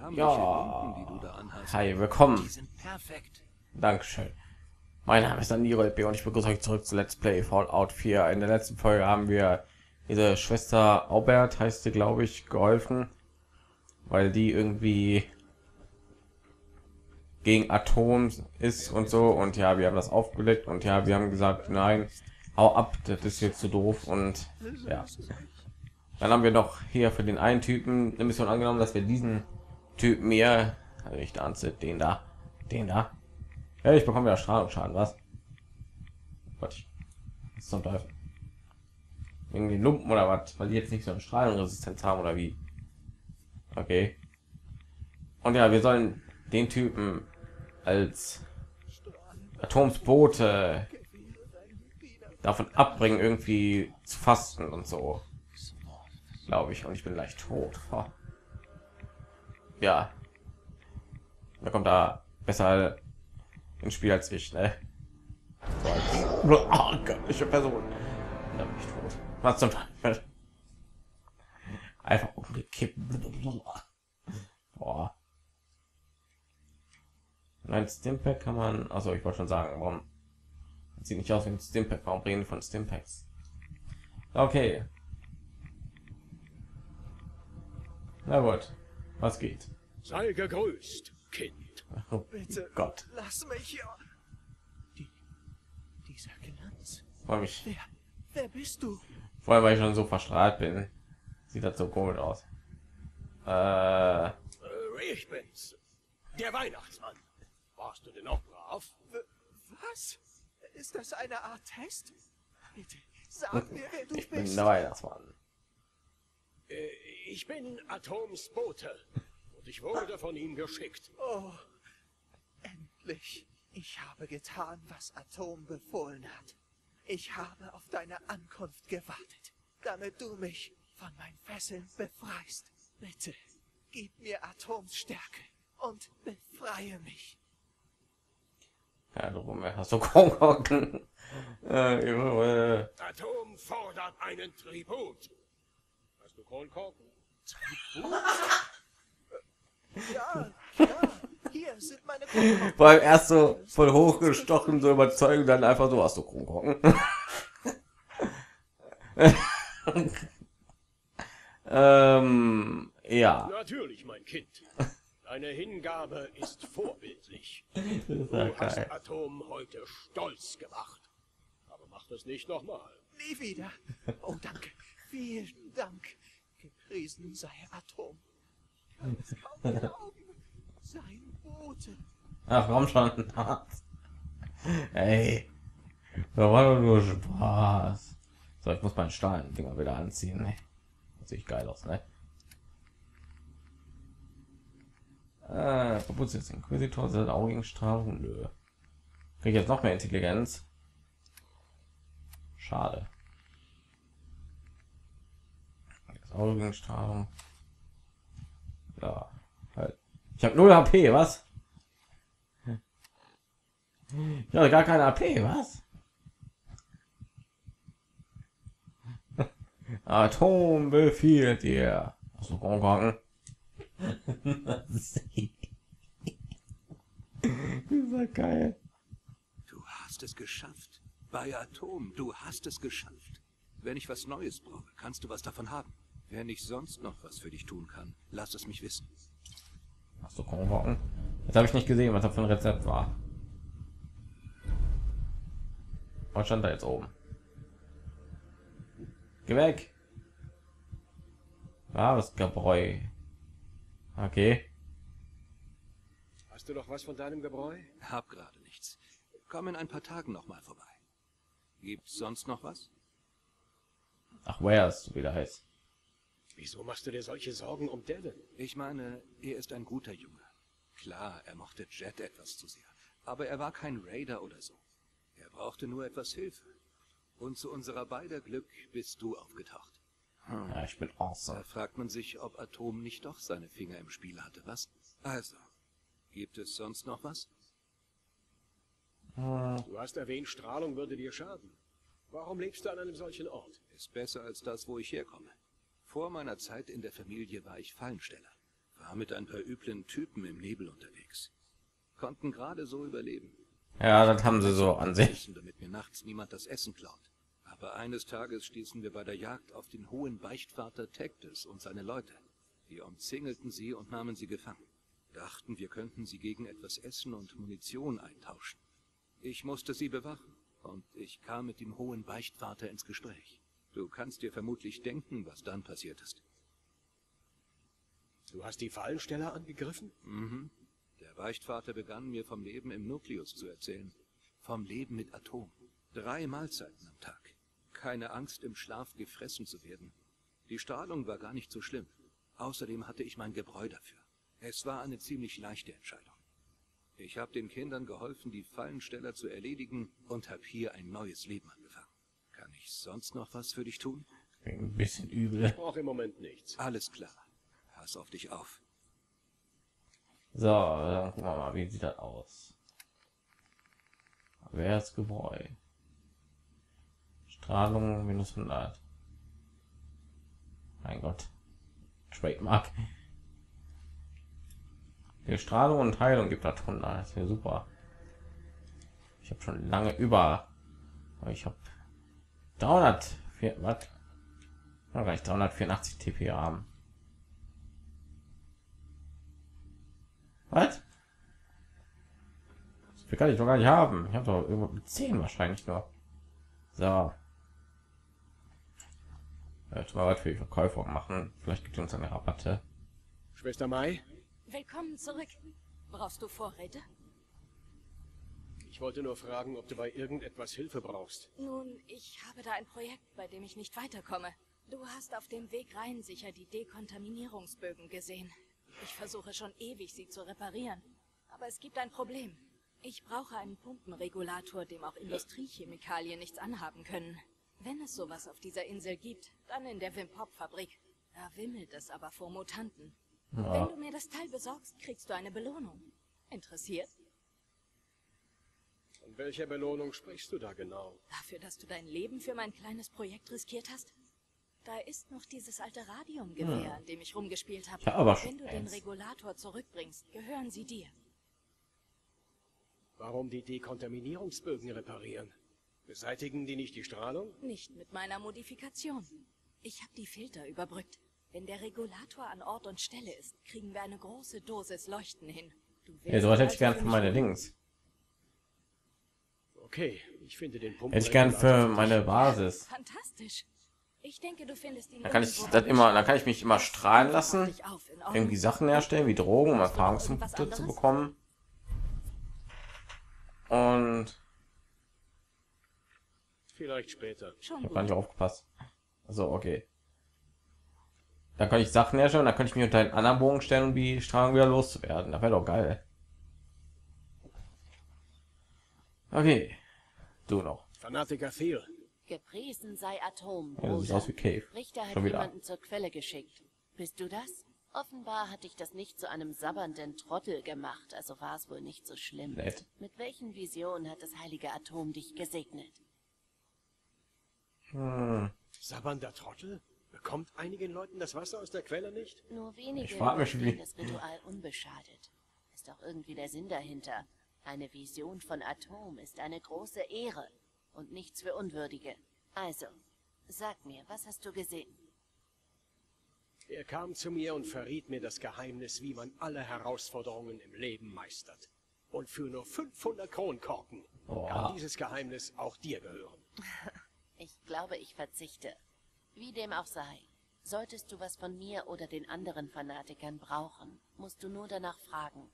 Ärmliche Hemden, die du da anhast. Hi, willkommen. Die sind perfekt. Dankeschön. Mein Name ist Niro LP und ich begrüße euch zurück zu Let's Play Fallout 4. In der letzten Folge haben wir diese Schwester Aubert, heißt sie, glaube ich, geholfen, weil die irgendwie gegen Atom ist und so. Und ja, wir haben das aufgelegt und ja, wir haben gesagt, nein, hau ab, das ist jetzt zu doof. Und ja, dann haben wir noch hier für den einen Typen eine Mission angenommen, dass wir diesen Typen hier, also ich tanze den da, ja, ich bekomme ja Strahlungsschaden, was? Gott, was zum Teufel? Irgendwie Lumpen oder was, weil die jetzt nicht so eine Strahlenresistenz haben oder wie? Okay. Und ja, wir sollen den Typen als Atomsbote davon abbringen, irgendwie zu fasten und so, glaube ich. Und ich bin gleich tot. Oh. Ja, da kommt da besser ins Spiel als ich, ne? So als oh, göttliche Person. Da bin ich tot. Was zum Teufel? Einfach umgekippt. Boah. Ein Stimpack kann man, also ich wollte schon sagen, warum sieht nicht aus wie ein Stimpack, warum reden wir von Stimpacks? Okay, na gut, was geht? Sei gegrüßt, Kind. Oh, Bitte, Gott, lass mich hier. Dieser Glanz. freue mich, Wer bist du? vor allem weil ich schon so verstrahlt bin, sieht das so komisch aus. Ich bin's. Der Weihnachtsmann. Warst du denn auch brav? Was? Ist das eine Art Test? Bitte, sag mir, wer du Ich bin bist. der Weihnachtsmann. Ich bin Atoms Bote. Und ich wurde von ihm geschickt. Oh, endlich. Ich habe getan, was Atom befohlen hat. Ich habe auf deine Ankunft gewartet, damit du mich von meinen Fesseln befreist. Bitte, gib mir Atoms Stärke und befreie mich. Ja, du hast so Kronkorken. Atom fordert einen Tribut. Hast du Kronkorken? Ja, ja, hier sind meine Kronkorken. Weil erst so voll hochgestochen, so überzeugen, dann einfach so, hast du Kronkorken. Ja. Natürlich, mein Kind. Deine Hingabe ist vorbildlich. Das ist ja Du hast geil. Atom heute stolz gemacht. Aber mach das nicht nochmal. Nie wieder. Oh, danke. Vielen Dank. Gepriesen sei Atom. Ich kann es kaum glauben. Sein Bote. Ach, komm schon. Ey. Da war doch nur Spaß. So, ich muss meinen Stahldinger wieder anziehen. Ne? Das sieht geil aus, ne? Verputzt jetzt Inquisitor, sind Augenstrahlung. Nö. Krieg ich jetzt noch mehr Intelligenz? Schade. Augenstrahlung. Ja, halt. Ich habe 0 HP, was? Ja, gar keine AP, was? Atom befiehlt dir. Achso, Kronkorken. Das ist geil. Du hast es geschafft. Bei Atom, du hast es geschafft. Wenn ich was Neues brauche, kannst du was davon haben. Wenn ich sonst noch was für dich tun kann, lass es mich wissen. Achso, Kronkorken. Jetzt habe ich nicht gesehen, was da für ein Rezept war. Was stand da jetzt oben? Geh weg. Das Gebräu. Okay. Hast du noch was von deinem Gebräu? Hab gerade nichts. Komm in ein paar Tagen noch mal vorbei. Gibt's sonst noch was? Ach, wer ist wieder heißt. Wieso machst du dir solche Sorgen um Devin? Ich meine, er ist ein guter Junge. Klar, er mochte Jet etwas zu sehr. Aber er war kein Raider oder so. Er brauchte nur etwas Hilfe. Und zu unserer beider Glück bist du aufgetaucht. Ja, ich bin Da awesome. fragt man sich, ob Atom nicht doch seine Finger im Spiel hatte, was? Also, gibt es sonst noch was? Du hast erwähnt, Strahlung würde dir schaden. Warum lebst du an einem solchen Ort? Ist besser als das, wo ich herkomme. Vor meiner Zeit in der Familie war ich Fallensteller. War mit ein paar üblen Typen im Nebel unterwegs. Konnten gerade so überleben. Ja, das haben sie so an sich. Damit mir nachts niemand das Essen klaut. Aber eines Tages stießen wir bei der Jagd auf den hohen Beichtvater Tektes und seine Leute. Wir umzingelten sie und nahmen sie gefangen. Dachten, wir könnten sie gegen etwas Essen und Munition eintauschen. Ich musste sie bewachen und ich kam mit dem hohen Beichtvater ins Gespräch. Du kannst dir vermutlich denken, was dann passiert ist. Du hast die Fallensteller angegriffen? Mhm. Der Beichtvater begann mir vom Leben im Nukleus zu erzählen. Vom Leben mit Atom. 3 Mahlzeiten am Tag. Keine Angst, im Schlaf gefressen zu werden. Die Strahlung war gar nicht so schlimm. Außerdem hatte ich mein Gebräu dafür. Es war eine ziemlich leichte Entscheidung. Ich habe den Kindern geholfen, die Fallensteller zu erledigen und habe hier ein neues Leben angefangen. Kann ich sonst noch was für dich tun? Ein bisschen übel. Ich brauche im Moment nichts. Alles klar. Pass auf dich auf. So, dann gucken wir mal, wie sieht das aus. Wer ist Gebräu? Strahlung minus 100. Mein Gott. Trademark. Die Strahlung und Heilung gibt das 100. Das ist ja super. Ich habe schon lange über. Ich habe 304. Was? Ja, reicht 384 TP haben. Was? Das kann ich doch gar nicht haben. Ich habe doch irgendwo mit 10 wahrscheinlich nur. So. Jetzt mal was für die Verkäufer machen. Vielleicht gibt es uns eine Rabatte. Schwester Mai, Willkommen zurück. Brauchst du Vorräte? ich wollte nur fragen, ob du bei irgendetwas Hilfe brauchst. Nun, ich habe da ein Projekt, bei dem ich nicht weiterkomme. Du hast auf dem Weg rein sicher die Dekontaminierungsbögen gesehen. Ich versuche schon ewig, sie zu reparieren. Aber es gibt ein Problem. Ich brauche einen Pumpenregulator, dem auch Industriechemikalien nichts anhaben können. Wenn es sowas auf dieser Insel gibt, dann in der Wim-Pop-Fabrik. Da wimmelt es aber vor Mutanten. Ja. Wenn du mir das Teil besorgst, kriegst du eine Belohnung. Interessiert? Von welcher Belohnung sprichst du da genau? Dafür, dass du dein Leben für mein kleines Projekt riskiert hast? Da ist noch dieses alte Radiumgewehr, an dem ich rumgespielt habe. Ja, aber schon Wenn du den eins. Regulator zurückbringst, gehören sie dir. Warum die Dekontaminierungsbögen reparieren? Beseitigen die nicht die Strahlung? Nicht mit meiner Modifikation. Ich habe die Filter überbrückt. Wenn der Regulator an Ort und Stelle ist, kriegen wir eine große Dosis Leuchten hin. Du Ja, sowas hätte ich also gern für für mich meine üben. Links. Okay, ich finde den Pumpen. Hätte ich gern für meine Basis. Fantastisch. Ich denke, du findest ihn Dann kann ich irgendwo das beim immer, dann Schauen. kann ich mich immer strahlen lassen, Dich auf, in Ordnung? irgendwie Sachen herstellen wie Drogen, um Brauchst du noch Erfahrungspunkte irgendwas zu anderes? bekommen. Und Vielleicht später. Schon ich habe gut. gar nicht aufgepasst. Also okay. Dann kann ich Sachen herstellen, dann kann ich mich unter einen anderen Bogen stellen, um die Strahlung wieder loszuwerden. Das wäre doch geil. Okay, du noch. Fanatiker Thiel. Gepriesen sei Atom, Ja, das sieht Bruder. aus wie Cave. Richter hat Schon wieder. jemanden zur Quelle geschickt. Bist du das? Offenbar hat dich das nicht zu einem sabbernden Trottel gemacht, also war es wohl nicht so schlimm. Nett. Mit welchen Visionen hat das heilige Atom dich gesegnet? Sabbernder Trottel? Bekommt einigen Leuten das Wasser aus der Quelle nicht? Nur wenige Ich frag mich, überstehen wie- das Ritual unbeschadet. Ist doch irgendwie der Sinn dahinter. Eine Vision von Atom ist eine große Ehre und nichts für Unwürdige. Also, sag mir, was hast du gesehen? Er kam zu mir und verriet mir das Geheimnis, wie man alle Herausforderungen im Leben meistert. Und für nur 500 Kronkorken kann dieses Geheimnis auch dir gehören. Ich glaube, ich verzichte. Wie dem auch sei. Solltest du was von mir oder den anderen Fanatikern brauchen, musst du nur danach fragen.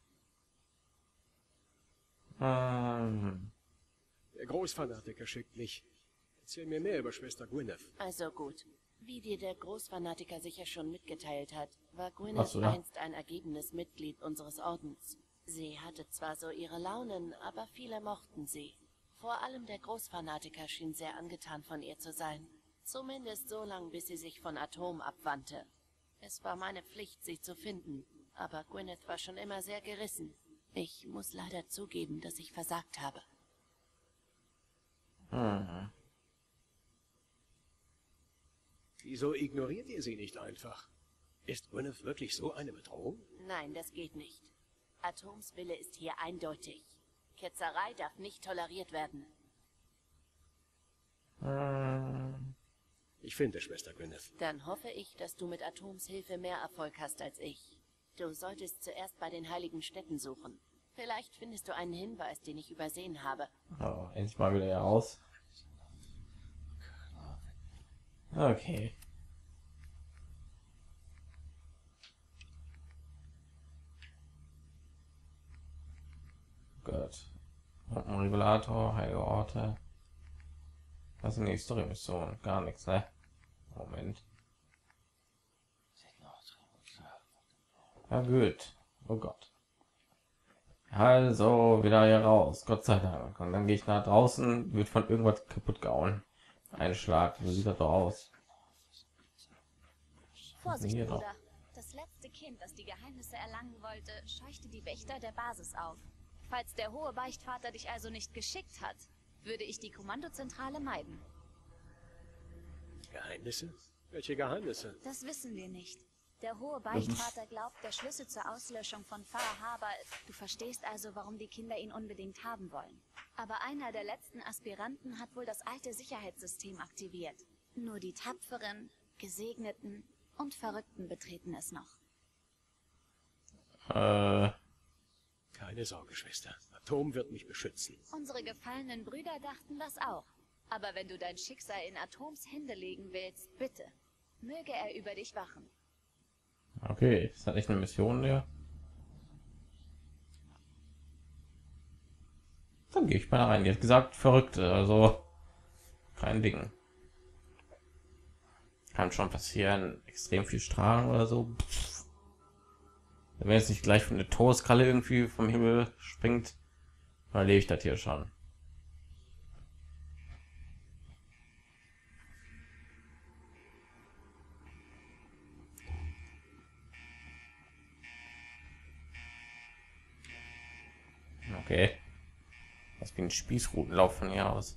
Der Großfanatiker schickt mich. Erzähl mir mehr über Schwester Gwyneth. Also gut. Wie dir der Großfanatiker sicher schon mitgeteilt hat, war Ach Gwyneth so, ja. einst ein ergebenes Mitglied unseres Ordens. Sie hatte zwar so ihre Launen, aber viele mochten sie. Vor allem der Großfanatiker schien sehr angetan von ihr zu sein. Zumindest so lange, bis sie sich von Atom abwandte. Es war meine Pflicht, sie zu finden, aber Gwyneth war schon immer sehr gerissen. Ich muss leider zugeben, dass ich versagt habe. Wieso ignoriert ihr sie nicht einfach? Ist Gwyneth wirklich so eine Bedrohung? Nein, das geht nicht. Atoms Wille ist hier eindeutig. Ketzerei darf nicht toleriert werden. Ich finde, Schwester Gwyneth. Dann hoffe ich, dass du mit Atoms Hilfe mehr Erfolg hast als ich. Du solltest zuerst bei den heiligen Städten suchen. Vielleicht findest du einen Hinweis, den ich übersehen habe. Oh, endlich mal wieder heraus. Okay. Gut. Ein Regulator, heilige Orte. Was ist die nächste Mission? Gar nichts, ne? Moment. Ja gut. Oh Gott. Also wieder hier raus. Gott sei Dank. Und dann gehe ich nach draußen, wird von irgendwas kaputt gehauen. Ein Schlag. So sieht das doch aus. Vorsicht, Hier noch. Bruder. Das letzte Kind, das die Geheimnisse erlangen wollte, scheuchte die Wächter der Basis auf. Falls der hohe Beichtvater dich also nicht geschickt hat, würde ich die Kommandozentrale meiden. Geheimnisse? Welche Geheimnisse? Das wissen wir nicht. Der hohe Beichtvater glaubt, der Schlüssel zur Auslöschung von Far Harbor. Du verstehst also, warum die Kinder ihn unbedingt haben wollen. Aber einer der letzten Aspiranten hat wohl das alte Sicherheitssystem aktiviert. Nur die Tapferen, Gesegneten und Verrückten betreten es noch. Keine Sorge, Schwester. Atom wird mich beschützen. Unsere gefallenen Brüder dachten das auch. Aber wenn du dein Schicksal in Atoms Hände legen willst, bitte, möge er über dich wachen. Okay, ist das nicht eine Mission hier? Dann gehe ich mal rein. Die hat gesagt, Verrückte, also kein Ding. Kann schon passieren, extrem viel Strahlen oder so. Wenn jetzt nicht gleich von der Todeskralle irgendwie vom Himmel springt, dann erlebe ich das hier schon. Okay. Das ist wie ein Spießrutenlauf von hier aus.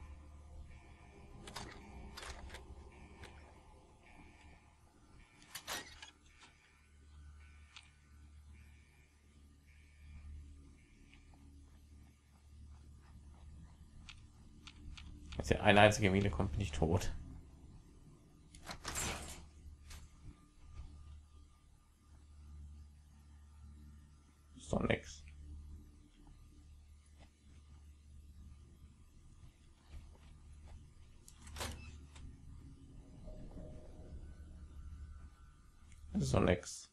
Jetzt hier eine einzige Mine kommt, nicht tot. Ist doch nix. Ist doch nix.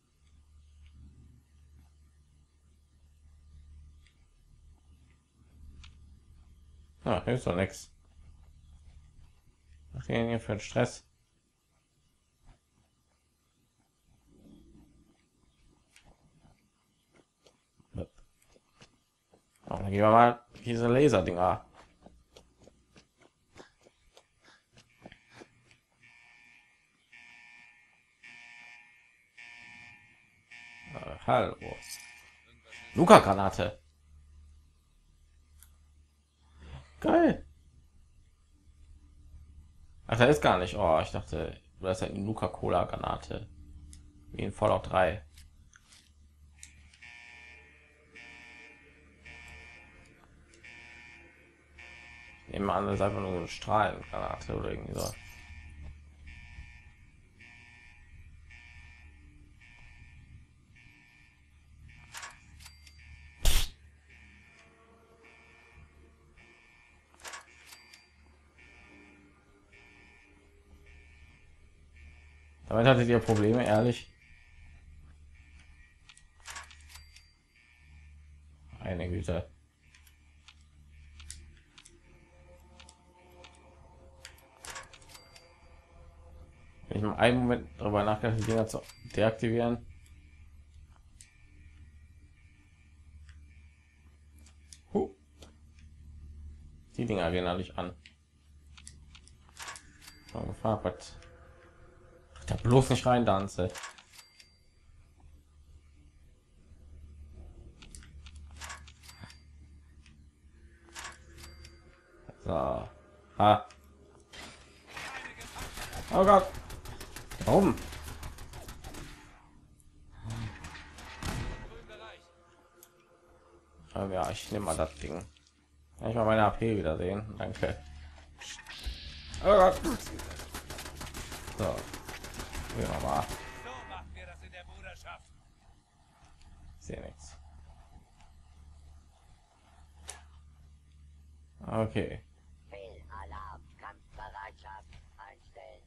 Ah, hier ist doch nix. Was gehen hier für einen Stress? Oh, dann gehen wir mal diese Laserdinger. Hallo. Luca-Granate. Geil. Ach, da ist gar nicht. Oh, ich dachte, das ist halt eine Nuka-Cola-Granate. Wie in Fallout 3. Ich nehme an, das ist einfach nur so eine Strahlengranate oder irgendwie so. Damit hattet ihr Probleme, ehrlich? Eine Güte. Wenn ich mal einen Moment darüber nachgedacht, die Dinger zu deaktivieren. Die Dinger gehen natürlich an. Gefragt, was da bloß nicht rein tanze. So. Ah. Oh Gott. Warum? Ja, ich nehme mal das Ding. Kann ich mal meine AP wieder sehen? Danke. Oh Gott. So. Ja, mal. Ich sehe nichts. Okay. Alarm, Kampfbereitschaft einstellen.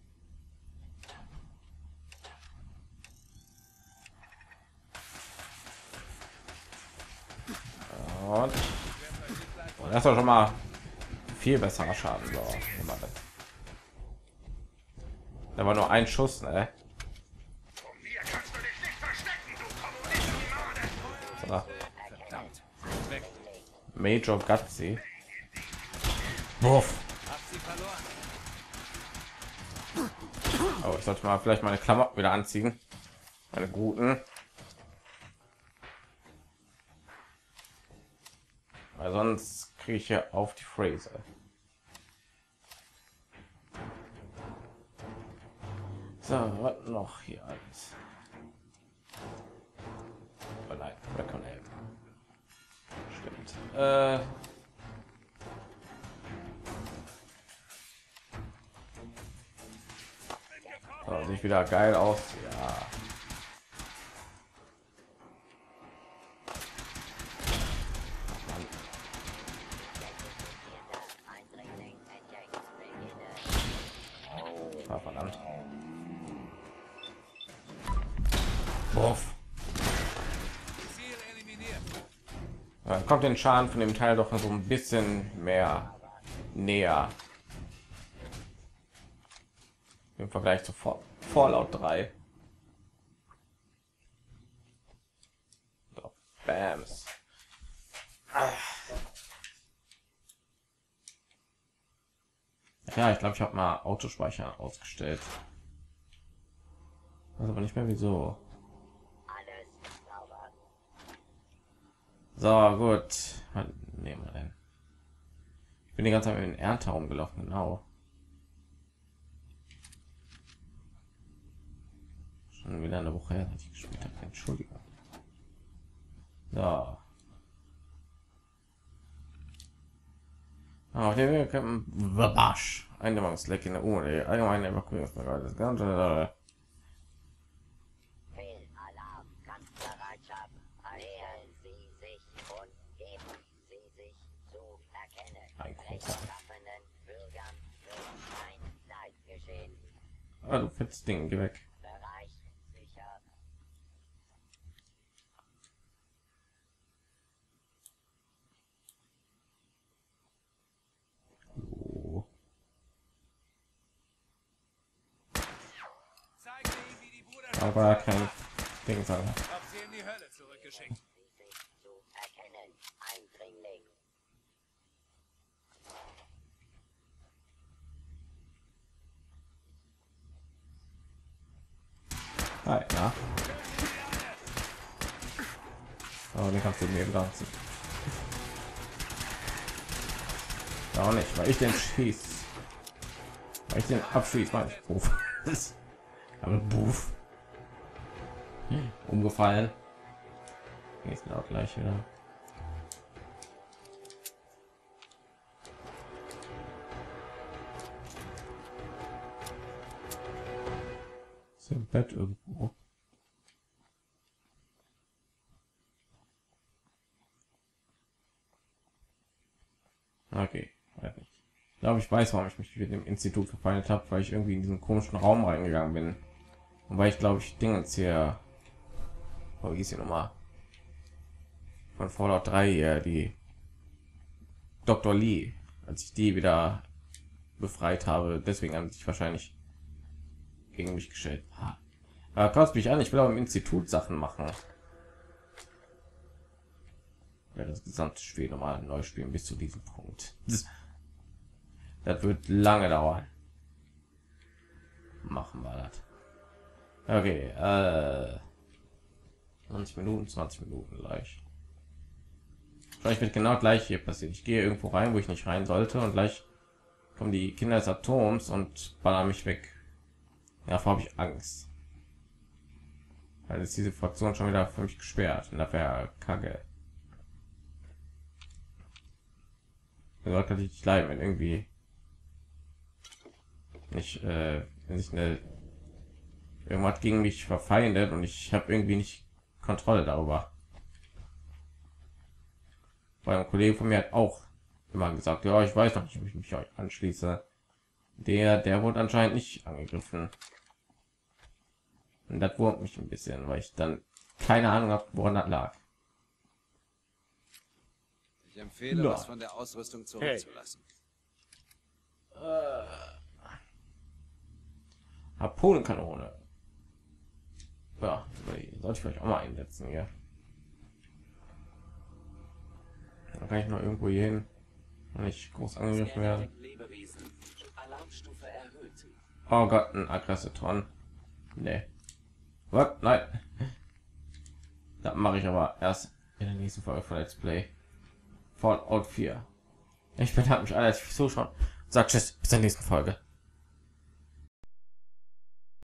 Und das ist doch schon mal viel besserer Schaden. So, da war nur ein Schuss, ne? So. Major Gutsy. Wuff. Oh, ich sollte mal vielleicht meine Klamotten wieder anziehen. Meine guten. Weil sonst kriege ich ja auf die Phrase. So, was noch hier alles? Oh nein, Recon-Helm. Stimmt. So, sieht wieder geil aus. Ja. Ah, verdammt. Buff. Dann kommt den Schaden von dem Teil doch so ein bisschen mehr näher im Vergleich zu Fallout 3. So, Bams. Ja, ich glaube, ich habe mal Autospeicher ausgestellt. Also aber nicht mehr wieso. So, gut. Was nehmen wir denn? Ich bin die ganze Zeit mit den Ernte rumgelaufen, genau. Schon wieder eine Woche her, dass ich gespielt habe. Entschuldigung. So. Auf dem Weg Wabasch. Eindämmungsleck in der Uni. Allgemeine Evakuierungsbereit. Das ganze. Alarm, Kampfbereitschaft. Nähern Sie sich und geben Sie sich zu erkennen. Rechtschaffenen Bürgern wird ein Leid geschehen. Ah, du fetzt Ding, geh weg. Bereich sicher. Oh. Aber kein Ding sagen. Hab sie in die Hölle zurückgeschickt. Sie sich zu erkennen. Eindringling. Hi, na? Oh, den kannst du mir lassen. Auch nicht, weil ich den schieß. Weil ich den abschieß, meine ich. Buff. Aber Buff. Umgefallen. Jetzt auch gleich wieder. Ist im Bett irgendwo. Okay, weiß nicht. Ich glaube, ich weiß, warum ich mich mit dem Institut verfeindet habe, weil ich irgendwie in diesen komischen Raum reingegangen bin. Und weil ich glaube, ich Dingens hier, wie hieß sie nochmal? Von Fallout 3 hier, die Dr. Lee, als ich die wieder befreit habe, deswegen haben sich wahrscheinlich gegen mich gestellt. Kotzt mich an, ich will auch im Institut Sachen machen. Ich werde das gesamte Spiel nochmal neu spielen bis zu diesem Punkt. Das wird lange dauern. Machen wir das. Okay, 20 Minuten gleich. Vielleicht wird genau gleich hier passiert. Ich gehe irgendwo rein, wo ich nicht rein sollte, und gleich kommen die Kinder des Atoms und ballern mich weg. Ja, davor habe ich Angst. Weil ist diese Fraktion schon wieder für mich gesperrt. Und dafür kacke. gesagt, dass ich nicht leiden, wenn irgendwie nicht, wenn sich irgendwas gegen mich verfeindet und ich habe irgendwie nicht Kontrolle darüber. Weil ein Kollege von mir hat auch immer gesagt, ja, ich weiß noch nicht, ob ich mich euch anschließe. Der wurde anscheinend nicht angegriffen. Und das wurmt mich ein bisschen, weil ich dann keine Ahnung habe, woran das lag. Ich empfehle, was von der Ausrüstung zurückzulassen. Harpunenkanone. Ja, sollte ich vielleicht auch mal einsetzen hier. Dann kann ich noch irgendwo hier hin, wenn ich groß angegriffen werde. Oh Gott, ein Aggressitron. Nee. Was? Nein. Das mache ich aber erst in der nächsten Folge von Let's Play. Fallout 4. Ich bedanke mich alle fürs Zuschauen. Sagt tschüss, bis zur nächsten Folge.